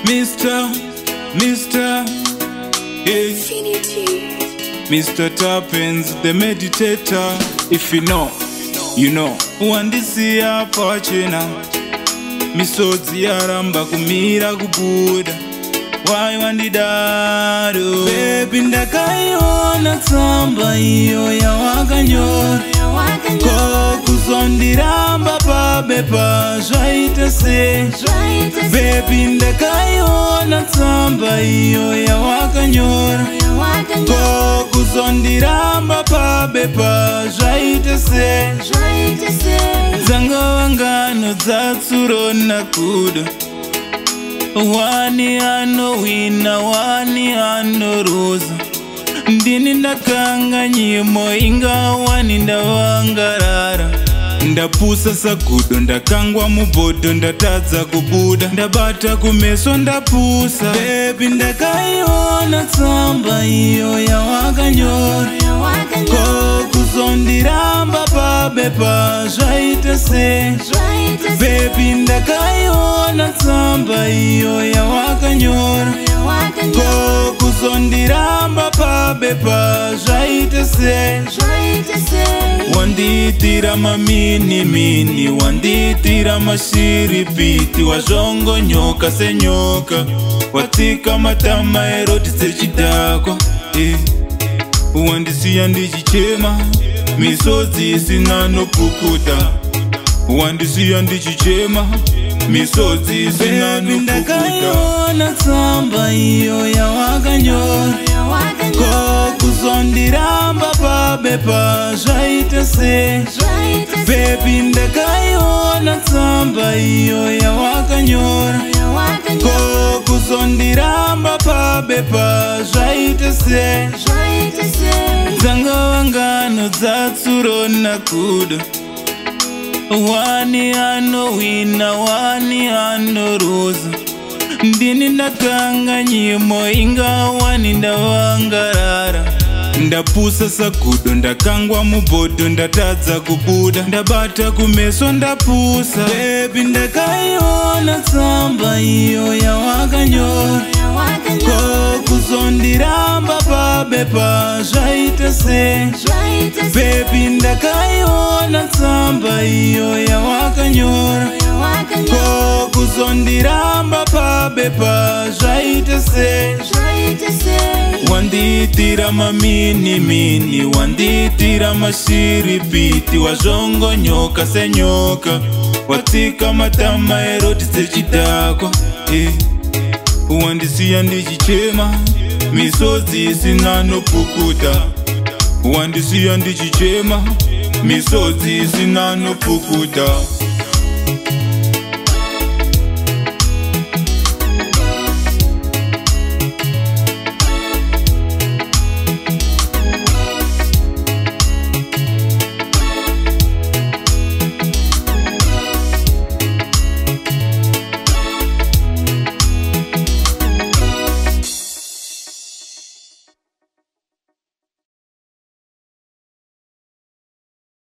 Mr. Tappins, the meditator. If you know, you know. Wandisi hapa chena misodzi yaramba kumira kubuda. Why wandidaro? Baby ndakaiona tsamba iyo yawakanyora ko kuzondiramba pabepa zvaita se. Baby ndakaiona tsamba iyo yawakanyora ko kuzondiramba pabepa zvaita se. Dzanga wangano dzatsuro nakuda. Wani anowina, wani anoroza. Ndini ndakanga nyimo inga wani ndawangarara. Ndapusa sakudo, ndakangwa mubodo, ndatadza kubuda. Ndabata kumeso ndapusa. Baby ndakaiona tsamba iyo yawakanyora ko kuzondiramba pabepa zvaita se. Baby ndakaiona tsamba iyo yawakanyora ko kuzondiramba pabepa zvaita se. Wanditira mamini, wanditira mashiripiti. Wazhongonyoka senyoka, watsika matama eroti sechidakwa. Wandisiya ndichichema, misodzi isina nopukuta. Wandisiya ndichichema, misodzi isina nopukuta. Ndakaiona tsamba iyo yawakanyora ko kuzondiramba pabepa zvaita se. Baby ndakaiona tsamba iyo yawakanyora ko kuzondiramba pabepa zvaita se. Dzanga wangano dzatsuro nakuda. Wani anowina, wani anoroza. Ndini ndakanga nyimo inga wani ndawangarara. Ndapusa sakudo, ndakangwa mubodo, ndatadza kubuda. Ndabata kumeso ndapusa. Baby ndakaiona tsamba iyo yawakanyora ko kuzondiramba pabepa zvaita se. Baby ndakaiona tsamba iyo yawakanyora ko kuzondiramba pabepa zvaita se. Wanditira mamini, wanditira mashiripiti. Wazhongonyoka senyoka, watsika matama eroti sechidakwa. Wandisiya ndichichema, misodzi isina nopukuta. Wandisiya ndichichema, misodzi isina nopukuta.